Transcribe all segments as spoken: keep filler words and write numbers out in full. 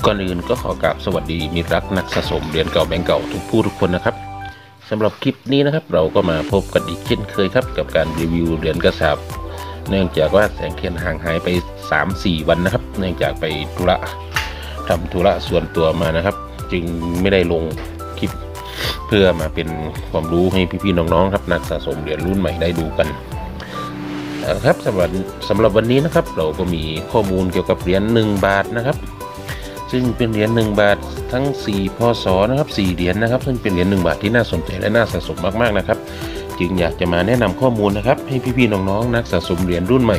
ก่อนอื่นก็ขอกราบสวัสดีมิตรรักนักสะสมเหรียญเก่าแบงก์เก่าทุกผู้ทุกคนนะครับสำหรับคลิปนี้นะครับเราก็มาพบกันอีกเช่นเคยครับกับการรีวิวเหรียญกระสาบเนื่องจากว่าแสงเทียนห่างหายไป สามถึงสี่ วันนะครับเนื่องจากไปธุระทำธุระส่วนตัวมานะครับจึงไม่ได้ลงคลิปเพื่อมาเป็นความรู้ให้พี่ๆน้องๆครับนักสะสมเหรียญรุ่นใหม่ได้ดูกันนะครับสำหรับสำหรับวันนี้นะครับเราก็มีข้อมูลเกี่ยวกับเหรียญหนึ่งบาทนะครับซึ่งเป็นเหรียญหนึ่งบาททั้งสี่พศนะครับสี่เหรียญนะครับซึ่งเป็นเหรียญหนึ่งบาทที่น่าสนใจและน่าสะสมมากๆนะครับจึงอยากจะมาแนะนำข้อมูลนะครับให้พี่ๆน้องๆนักสะสมเหรียญรุ่นใหม่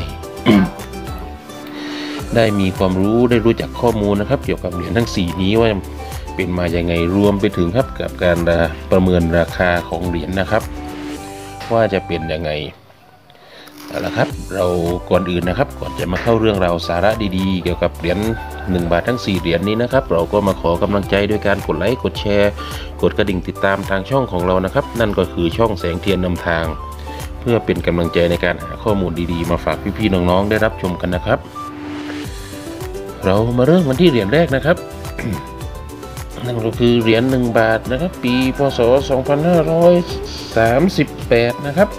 ได้มีความรู้ได้รู้จักข้อมูลนะครับเกี่ยวกับเหรียญทั้งสี่นี้ว่าเป็นมาอย่างไงรวมไปถึงครับกับการประเมินราคาของเหรียญนะครับว่าจะเป็นยังไงเอาละครับเราก่อนอื่นนะครับก่อนจะมาเข้าเรื่องราวสาระดีๆเกี่ยวกับเหรียญหนึ่งบาททั้งสี่เหรียญนี้นะครับเราก็มาขอกำลังใจด้วยการกดไลค์กดแชร์กดกระดิ่งติดตามทางช่องของเรานะครับนั่นก็คือช่องแสงเทียนนำทางเพื่อเป็นกำลังใจในการหาข้อมูลดีๆมาฝากพี่ๆน้องๆได้รับชมกันนะครับเรามาเริ่มกันที่เหรียญแรกนะครับ นั่นก็คือเหรียญหนึ่งบาทนะครับปีพศสองพันห้าร้อยสามสิบแปดนะครับ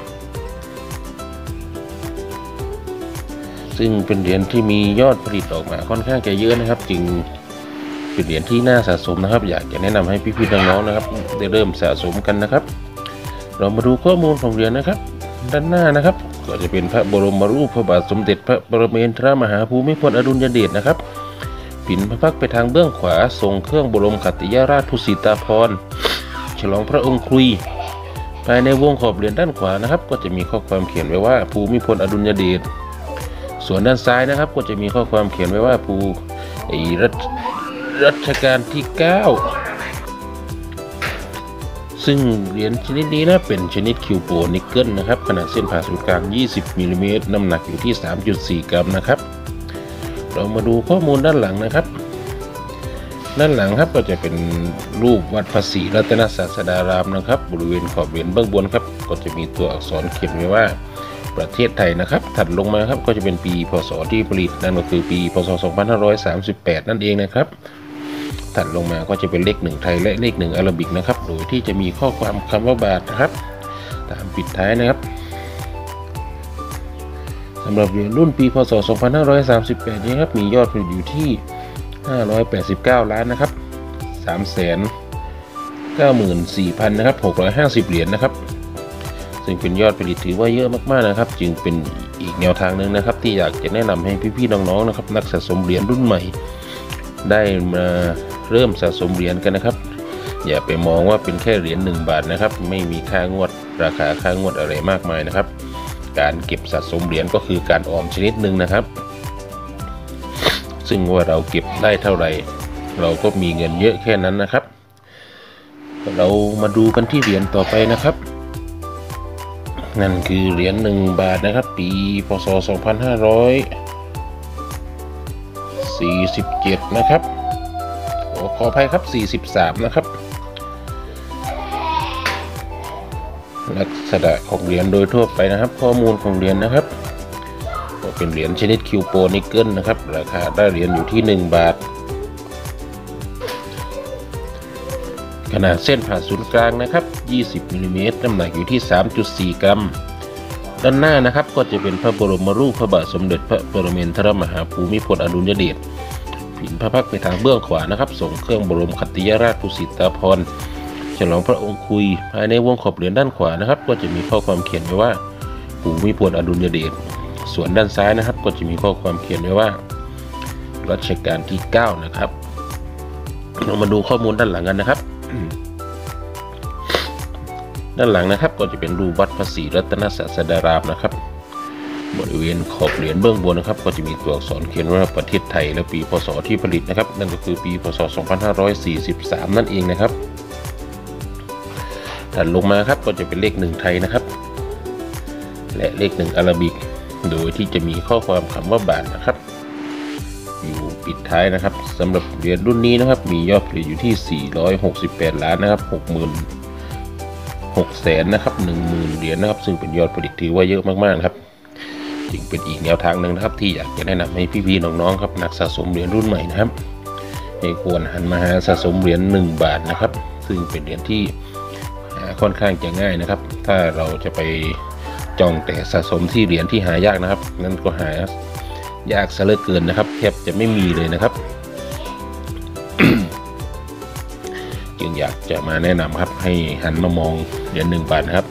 ซึ่งเป็นเหรียญที่มียอดผลิตออกมาค่อนข้างจะเยอะนะครับจึงเป็นเหรียญที่น่าสะสมนะครับอยากจะแนะนำให้พี่ๆน้องๆนะครับได้เริ่มสะสมกันนะครับเรามาดูข้อมูลของเหรียญนะครับด้านหน้านะครับก็จะเป็นพระบรมรูปพระบาทสมเด็จพระปรเมนทรมหาภูมิพลอดุลยเดชนะครับปิ่นพระพักตร์ไปทางเบื้องขวาทรงเครื่องบรมขัตติยราชภูสิตาภรณ์ฉลองพระองค์ครุยภายในวงขอบเหรียญด้านขวานะครับก็จะมีข้อความเขียนไว้ว่าภูมิพลอดุลยเดชส่วนด้านซ้ายนะครับก็จะมีข้อความเขียนไว้ว่าภูรัชรัชกาลที่เก้าซึ่งเหรียญชนิดนี้นะเป็นชนิดคิวโปนิกเกิลนะครับขนาดเส้นผ่าศูนย์กลางยี่สิบมิลลิเมตรน้ำหนักอยู่ที่ สามจุดสี่ กรัมนะครับเรามาดูข้อมูลด้านหลังนะครับด้านหลังครับก็จะเป็นรูปวัดพระศรีรัตนศาสดารามนะครับบริเวณขอบเหรียญเบื้องบนครับก็จะมีตัวอักษรเขียนไว้ว่าประเทศไทยนะครับถัดลงมาครับก็จะเป็นปีพศที่ผลิตนั่นก็คือปีพศสองพันห้าร้อยสามสิบแปดนั่นเองนะครับถัดลงมาก็จะเป็นเลขหนึ่งไทยและเลขหนึ่งอาราบิกนะครับโดยที่จะมีข้อความคำว่าบาทนะครับตามปิดท้ายนะครับสำหรับเหรียญรุ่นปีพศสองพันห้าร้อยสามสิบแปดนี้ครับมียอดผลิตอยู่ที่ห้าร้อยแปดสิบเก้าล้านนะครับ สามแสนเก้าหมื่นสี่พัน นะครับหกร้อยห้าสิบเหรียญนะครับซึ่งเป็นยอดผลิตถือว่าเยอะมากๆนะครับจึงเป็นอีกแนวทางหนึ่งนะครับที่อยากจะแนะนำให้พี่ๆน้องๆนะครับนักสะสมเหรียญรุ่นใหม่ได้มาเริ่มสะสมเหรียญกันนะครับอย่าไปมองว่าเป็นแค่เหรียญหนึ่งบาทนะครับไม่มีค่างวดราคาค่างวดอะไรมากมายนะครับการเก็บสะสมเหรียญก็คือการออมชนิดหนึ่งนะครับซึ่งว่าเราเก็บได้เท่าไหร่เราก็มีเงินเยอะแค่นั้นนะครับเรามาดูกันที่เหรียญต่อไปนะครับนั่นคือเหรียญหนึ่งบาทนะครับปีพศสองพันห้าร้อยสี่สิบเจ็ดนะครับขออภัยครับสี่สิบสามนะครับลักษณะของเหรียญโดยทั่วไปนะครับข้อมูลของเหรียญนะครับก็เป็นเหรียญชนิดคิวโปนิกเกิลนะครับราคาได้เหรียญอยู่ที่หนึ่งบาทขนาดเส้นผ่าศูนย์กลางนะครับยี่สิบมิลลิเมตรน้ำหนักอยู่ที่ สามจุดสี่ กรัมด้านหน้านะครับก็จะเป็นพระบรมรูปพระบาทสมเด็จพระปรเมนทรมหาภูมิพลอดุลยเดชผินพระพักตร์ไปทางเบื้องขวานะครับส่งเครื่องบรมขัตติยราชภูสิตาภรณ์ฉลองพระองค์ครุยภายในวงขอบเหรียญด้านขวานะครับก็จะมีข้อความเขียนไว้ว่าภูมิพลอดุลยเดชส่วนด้านซ้ายนะครับก็จะมีข้อความเขียนไว้ว่ารัชกาลที่เก้านะครับเรามาดูข้อมูลด้านหลังกันนะครับด้านหลังนะครับก็จะเป็นรูปวัดพระศรีรัตนศาสดารามนะครับบริเวณขอบเหรียญเบื้องบนนะครับก็จะมีตัวอักษรเขียนว่าประเทศไทยและปีพศที่ผลิตนะครับนั่นก็คือปีพศสองพันห้าร้อยสี่สิบสามนั่นเองนะครับถัดลงมาครับก็จะเป็นเลขหนึ่งไทยนะครับและเลขหนึ่งอาราบิกโดยที่จะมีข้อความคำว่าบาทนะครับอยู่ปิดท้ายนะครับสำหรับเหรียญรุ่นนี้นะครับมียอดผลิตอยู่ที่สี่ร้อยหกสิบแปดล้านนะครับหกหมื่นหกแสนนะครับหนึ่งหมื่นเหรียญนะครับซึ่งเป็นยอดผลิตถือว่าเยอะมากๆนะครับจึงเป็นอีกแนวทางหนึ่งนะครับที่อยากจะแนะนำให้พี่ๆน้องๆครับนักสะสมเหรียญรุ่นใหม่นะครับให้ควรหันมาหาสะสมเหรียญหนึ่งบาทนะครับซึ่งเป็นเหรียญที่หาค่อนข้างจะง่ายนะครับถ้าเราจะไปจ้องแต่สะสมที่เหรียญที่หายากนะครับนั่นก็หายากซะเหลือเกินนะครับแทบจะไม่มีเลยนะครับ จึงอยากจะมาแนะนำครับให้หันมามองเหรียญหนึ่งบาทนะครับ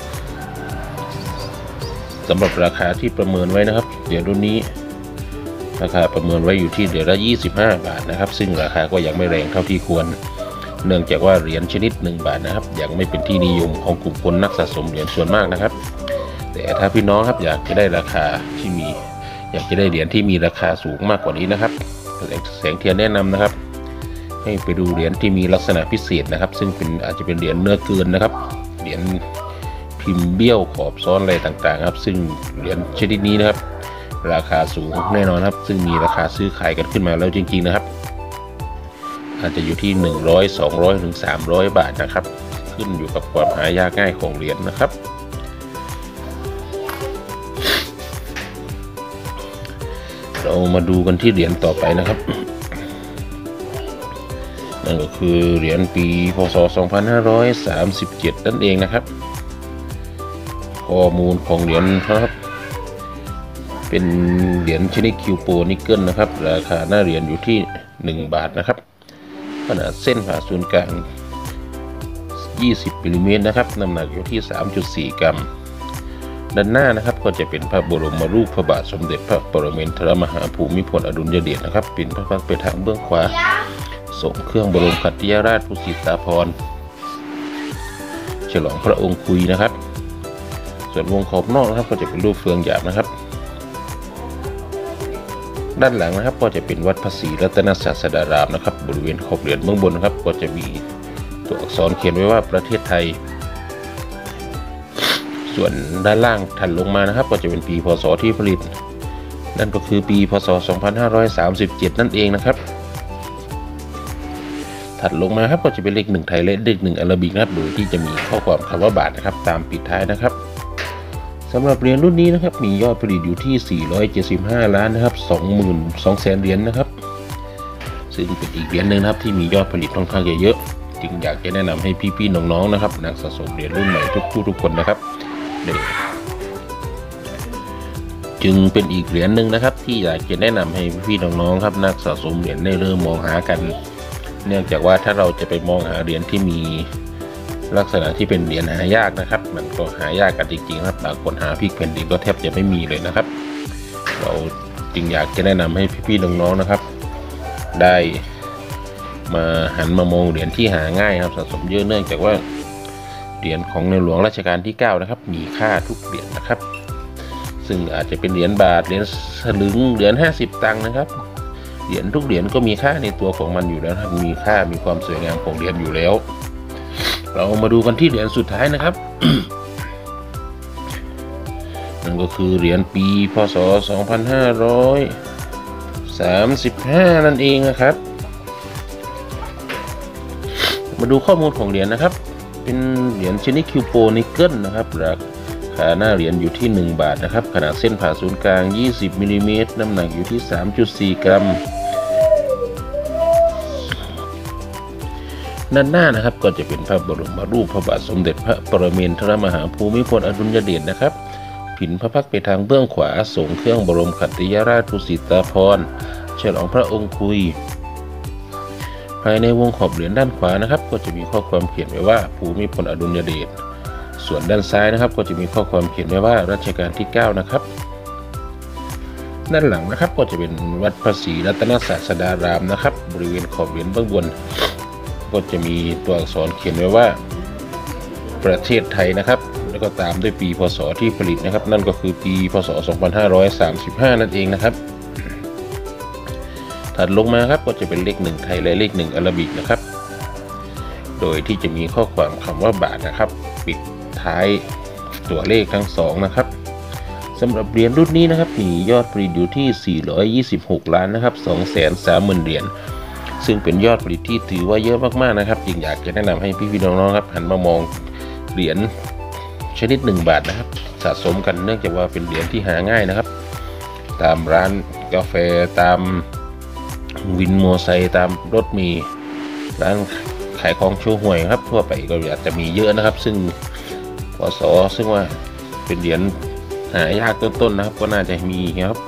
สำหรับราคาที่ประเมินไว้นะครับเหรียญรุ่นนี้ราคาประเมินไว้อยู่ที่เหรียญละยี่สิบห้าบาทนะครับซึ่งราคาก็ยังไม่แรงเท่าที่ควรเนื่องจากว่าเหรียญชนิดหนึ่งบาทนะครับยังไม่เป็นที่นิยมของกลุ่มคนนักสะสมเหรียญส่วนมากนะครับแต่ถ้าพี่น้องครับอยากจะได้ราคาที่มีอยากจะได้เหรียญที่มีราคาสูงมากกว่านี้นะครับแสงเทียนแนะนำนะครับให้ไปดูเหรียญที่มีลักษณะพิเศษนะครับซึ่งเป็นอาจจะเป็นเหรียญเนื้อเกินนะครับเหรียญพิมพ์เบี้ยวขอบซ้อนอะไรต่างๆครับซึ่งเหรียญชนิดนี้นะครับราคาสูงแน่นอนครับซึ่งมีราคาซื้อขายกันขึ้นมาแล้วจริงๆนะครับอาจจะอยู่ที่หนึ่งร้อย สองร้อยถึงสามร้อยบาทนะครับขึ้นอยู่กับความหายากง่ายของเหรียญนะครับเรามาดูกันที่เหรียญต่อไปนะครับนั่นก็คือเหรียญปีพ.ศ. สองพันห้าร้อยสามสิบเจ็ดนั่นเองนะครับข้อมูลของเหรียญครับเป็นเหรียญชนิดคิวโปนิกเกิลนะครับราคาหน้าเหรียญอยู่ที่หนึ่งบาทนะครับขนาดเส้นผ่าศูนย์กลางยี่สิบมิลลิเมตรนะครับน้ำหนักอยู่ที่ สามจุดสี่ กรัมด้านหน้านะครับก็จะเป็นพระบรมรูปพระบาทสมเด็จพระปรมินทรมหาภูมิพลอดุลยเดชนะครับเป็นพระพักตร์ไปทางเบื้องขวาส่งเครื่องบรมขัตติยราชภูสิตาภรณ์ฉลองพระองค์คุยนะครับส่วนวงขอบนอกนะครับก็จะเป็นรูปเฟืองหยาบนะครับด้านหลังนะครับก็จะเป็นวัดพระศรีรัตนศาสดารามนะครับบริเวณขอบเหรียญเบื้องบนนะครับก็จะมีตัวอักษรเขียนไว้ว่าประเทศไทยส่วนด้านล่างถัดลงมานะครับก็จะเป็นปีพ.ศ. ที่ผลิตนั่นก็คือปีพ.ศ. สองพันห้าร้อยสามสิบเจ็ดนั่นเองนะครับถัดลงมาครับก็จะเป็นเลขหนึ่งไทยและเลขหนึ่งอาราบิกนะครับโดยที่จะมีข้อความคำว่าบาทนะครับตามปิดท้ายนะครับสำหรับเหรียญรุ่นนี้นะครับมียอดผลิตอยู่ที่สี่ร้อยเจ็ดสิบห้าล้านนะครับ สองหมื่นสองแสน เหรียญนะครับซึ่งเป็นอีกเหรียญหนึ่งนะครับที่มียอดผลิตค่อนข้างเยอะจึงอยากจะแนะนำให้พี่ๆน้องๆนะครับนักสะสมเหรียญรุ่นใหม่ทุกผู้ทุกคนนะครับจึงเป็นอีกเหรียญหนึ่งนะครับที่อยากจะแนะนำให้พี่ๆน้องๆครับนักสะสมเหรียญได้เริ่มมองหากันเนื่องจากว่าถ้าเราจะไปมองหาเหรียญที่มีลักษณะที่เป็นเหรียญหายากนะครับมันก็หายากกันจริงๆครับบางคนหาพลิกแผ่นดินก็แทบจะไม่มีเลยนะครับเราจึงอยากจะแนะนำให้พี่ๆน้องๆนะครับได้มาหันมามองเหรียญที่หาง่ายครับสะสมเยอะเนื่องจากว่าเหรียญของในหลวงรัชกาลที่เก้านะครับมีค่าทุกเหรียญนะครับซึ่งอาจจะเป็นเหรียญบาทเหรียญสลึงเหรียญห้าสิบตังค์นะครับเหรียญทุกเหรียญก็มีค่าในตัวของมันอยู่แล้วครับมีค่ามีความสวยงามของเหรียญอยู่แล้วเรามาดูกันที่เหรียญสุดท้ายนะครับ นั่นก็คือเหรียญปีพ.ศ. สองพันห้าร้อยสามสิบห้านั่นเองนะครับมาดูข้อมูลของเหรียญนะครับเป็นเหรียญชนิดคิวโปนิกเกิลนะครับราคาหน้าเหรียญอยู่ที่หนึ่งบาทนะครับขนาดเส้นผ่าศูนย์กลางยี่สิบมิลลิเมตรน้ำหนักอยู่ที่ สามจุดสี่ กรัมด้านหน้านะครับก็จะเป็นพระบรมรูปพระบาทสมเด็จพระปรมินทรมหาภูมิพลอดุลยเดชนะครับผินพระพักตร์ไปทางเบื้องขวาส่งเครื่องบรมขัตติยราชภูสิตาภรณ์ฉลองพระองค์คุยภายในวงขอบเหรียญด้านขวานะครับก็จะมีข้อความเขียนไว้ว่าภูมิพลอดุลยเดชส่วนด้านซ้ายนะครับก็จะมีข้อความเขียนไว้ว่ารัชกาลที่เก้านะครับด้านหลังนะครับก็จะเป็นวัดพระศรีรัตนศาสดารามนะครับบริเวณขอบเหรียญเบื้องบนก็จะมีตัวอักษรเขียนไว้ว่าประเทศไทยนะครับแล้วก็ตามด้วยปีพ.ศ. ที่ผลิตนะครับนั่นก็คือปีพ.ศ. สองพันห้าร้อยสามสิบห้านั่นเองนะครับถัดลงมาครับก็จะเป็นเลขหนึ่งไทยและเลขหนึ่งอาราบิกนะครับโดยที่จะมีข้อความคำว่าบาทนะครับปิดท้ายตัวเลขทั้งสองนะครับสำหรับเหรียญรุ่นนี้นะครับมียอดผลิตอยู่ที่สี่ร้อยยี่สิบหกล้านนะครับ สองแสนสามหมื่น เหรียญซึ่งเป็นยอดผลิตที่ถือว่าเยอะมากๆนะครับจึงอยากจะแนะนำให้พี่ๆน้องๆครับหันมามองเหรียญชนิดหนึ่งบาทนะครับสะสมกันเนื่องจากว่าเป็นเหรียญที่หาง่ายนะครับตามร้านกาแฟตามวินมอไซค์ตามรถมีร้านขายของโชว์หวยครับทั่วไปก็อาจจะมีเยอะนะครับซึ่งปสซึ่งว่าเป็นเหรียญหายากต้นๆนะครับก็น่าจะมีครับ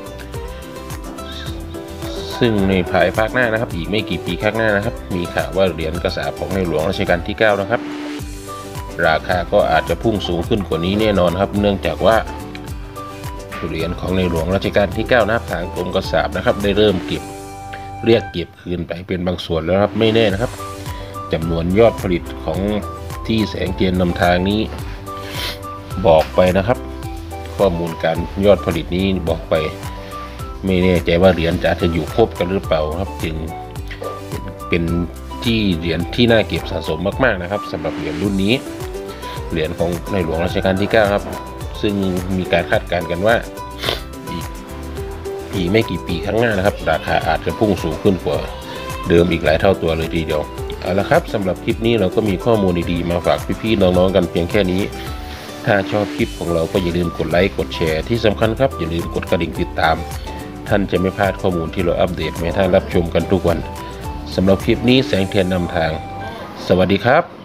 ซึ่งในภายภาคหน้านะครับอีกไม่กี่ปีข้างหน้านะครับมีข่าวว่าเหรียญกระสาบของในหลวงรัชกาลที่เก้านะครับราคาก็อาจจะพุ่งสูงขึ้นกว่านี้แน่นอนครับเนื่องจากว่าเหรียญของในหลวงรัชกาลที่เก้านะครับทางกรมกระสาบนะครับได้เริ่มเก็บเรียกเก็บคืนไปเป็นบางส่วนแล้วครับไม่แน่นะครับจำนวนยอดผลิตของที่แสงเทียนนำทางนี้บอกไปนะครับข้อมูลการยอดผลิตนี้บอกไปไม่แน่ใจว่าเหรียญจะจะอยู่ครบกันหรือเปล่าครับจึงเป็นที่เหรียญที่น่าเก็บสะสมมากๆนะครับสำหรับเหรียญรุ่นนี้เหรียญของในหลวงรัชกาลที่เก้าครับซึ่งมีการคาดการณ์กันว่าอีกอีกไม่กี่ปีข้างหน้านะครับราคาอาจจะพุ่งสูงขึ้นกว่าเดิมอีกหลายเท่าตัวเลยทีเดียวเอาละครับสำหรับคลิปนี้เราก็มีข้อมูลดีๆมาฝากพี่ๆน้องๆกันเพียงแค่นี้ถ้าชอบคลิปของเราก็อย่าลืมกดไลค์กดแชร์ที่สำคัญครับอย่าลืมกดกระดิ่งติดตามท่านจะไม่พลาดข้อมูลที่เราอัปเดตให้ท่านรับชมกันทุกวันสำหรับคลิปนี้แสงเทียนนำทางสวัสดีครับ